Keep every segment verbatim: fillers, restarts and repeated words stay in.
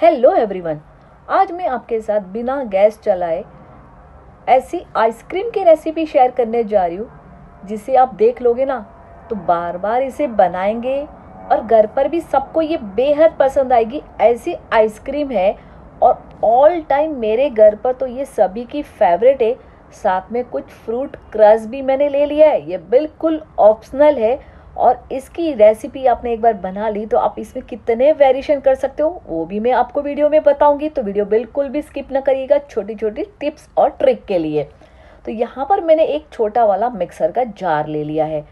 Hello everyone, आज मैं आपके साथ बिना गैस चलाए ऐसी आइसक्रीम की रेसिपी शेयर करने जा रही हूँ जिसे आप देख लोगे ना तो बार बार इसे बनाएंगे और घर पर भी सबको ये बेहद पसंद आएगी। ऐसी आइसक्रीम है और ऑल टाइम मेरे घर पर तो ये सभी की फेवरेट है। साथ में कुछ फ्रूट क्रश भी मैंने ले लिया है, ये बिल्कुल ऑप्शनल है और इसकी रेसिपी आपने एक बार बना ली तो आप इसमें कितने वेरिएशन कर सकते हो वो भी मैं आपको वीडियो में बताऊंगी। तो वीडियो बिल्कुल भी स्किप ना करिएगा, छोटी छोटी टिप्स और ट्रिक के लिए। तो यहाँ पर मैंने एक छोटा वाला मिक्सर का जार ले लिया है।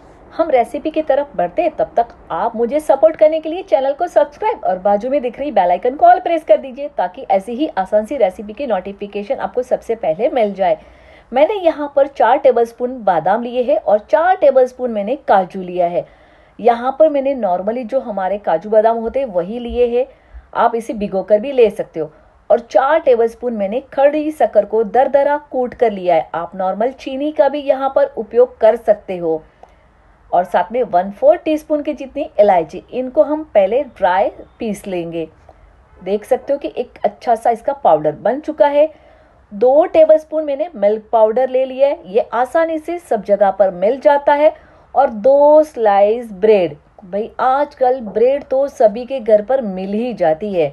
हम रेसिपी की तरफ बढ़ते हैं, तब तक आप मुझे सपोर्ट करने के लिए चैनल को सब्सक्राइब और बाजू में दिख रही बेल आइकन को ऑल प्रेस कर दीजिए ताकि ऐसी ही आसान सी रेसिपी की नोटिफिकेशन आपको सबसे पहले मिल जाए। मैंने यहाँ पर चार टेबलस्पून बादाम लिए हैं और चार टेबलस्पून मैंने काजू लिया है। यहाँ पर मैंने नॉर्मली जो हमारे काजू बादाम होते हैं वही लिए हैं, आप इसे भिगोकर भी ले सकते हो। और चार टेबलस्पून मैंने खड़ी शक्कर को दरदरा कूट कर लिया है, आप नॉर्मल चीनी का भी यहाँ पर उपयोग कर सकते हो। और साथ में वन फोर टी स्पून की जितनी इलायची, इनको हम पहले ड्राई पीस लेंगे। देख सकते हो कि एक अच्छा सा इसका पाउडर बन चुका है। दो टेबलस्पून मैंने मिल्क पाउडर ले लिया है, ये आसानी से सब जगह पर मिल जाता है। और दो स्लाइस ब्रेड, भाई आजकल ब्रेड तो सभी के घर पर मिल ही जाती है।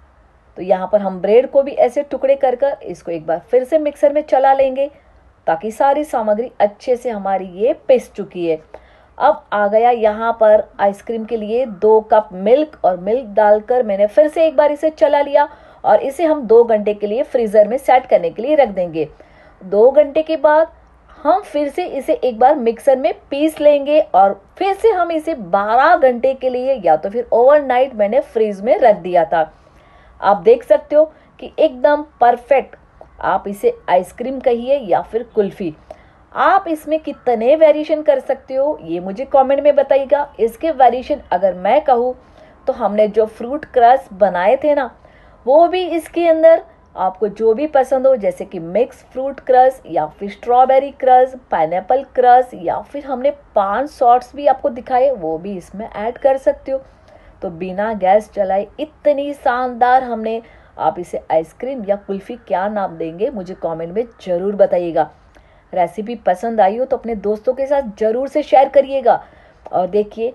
तो यहाँ पर हम ब्रेड को भी ऐसे टुकड़े कर कर इसको एक बार फिर से मिक्सर में चला लेंगे ताकि सारी सामग्री अच्छे से हमारी ये पिस चुकी है। अब आ गया यहाँ पर आइसक्रीम के लिए दो कप मिल्क, और मिल्क डालकर मैंने फिर से एक बार इसे चला लिया और इसे हम दो घंटे के लिए फ्रीजर में सेट करने के लिए रख देंगे। दो घंटे के बाद हम फिर से इसे एक बार मिक्सर में पीस लेंगे और फिर से हम इसे बारह घंटे के लिए या तो फिर ओवरनाइट मैंने फ्रीज में रख दिया था। आप देख सकते हो कि एकदम परफेक्ट, आप इसे आइसक्रीम कहिए या फिर कुल्फी, आप इसमें कितने वेरिएशन कर सकते हो ये मुझे कमेंट में बताइएगा। इसके वेरिएशन अगर मैं कहूँ तो हमने जो फ्रूट क्रश बनाए थे ना, वो भी इसके अंदर आपको जो भी पसंद हो, जैसे कि मिक्स फ्रूट क्रश या फिर स्ट्रॉबेरी क्रश, पाइनएप्पल क्रश, या फिर हमने पांच शॉट्स भी आपको दिखाए, वो भी इसमें ऐड कर सकते हो। तो बिना गैस चलाए इतनी शानदार हमने, आप इसे आइसक्रीम या कुल्फी क्या नाम देंगे मुझे कमेंट में ज़रूर बताइएगा। रेसिपी पसंद आई हो तो अपने दोस्तों के साथ ज़रूर से शेयर करिएगा। और देखिए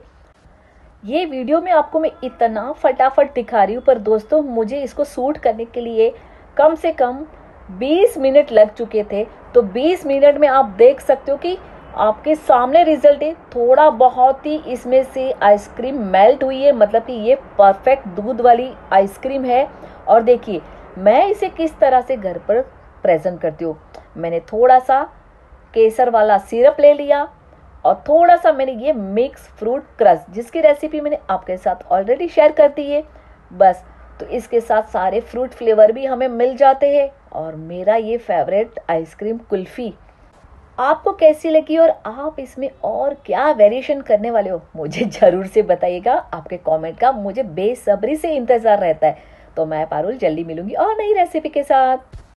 ये वीडियो में आपको मैं इतना फटाफट दिखा रही हूँ, पर दोस्तों मुझे इसको शूट करने के लिए कम से कम बीस मिनट लग चुके थे। तो बीस मिनट में आप देख सकते हो कि आपके सामने रिजल्ट है। थोड़ा बहुत ही इसमें से आइसक्रीम मेल्ट हुई है, मतलब कि ये परफेक्ट दूध वाली आइसक्रीम है। और देखिए मैं इसे किस तरह से घर पर प्रेजेंट करती हूँ। मैंने थोड़ा सा केसर वाला सिरप ले लिया और थोड़ा सा मैंने ये मिक्स फ्रूट क्रश, जिसकी रेसिपी मैंने आपके साथ ऑलरेडी शेयर कर दी है। बस तो इसके साथ सारे फ्रूट फ्लेवर भी हमें मिल जाते हैं और मेरा ये फेवरेट आइसक्रीम कुल्फी आपको कैसी लगी और आप इसमें और क्या वेरिएशन करने वाले हो मुझे ज़रूर से बताइएगा। आपके कमेंट का मुझे बेसब्री से इंतज़ार रहता है। तो मैं पारुल जल्दी मिलूंगी और नई रेसिपी के साथ।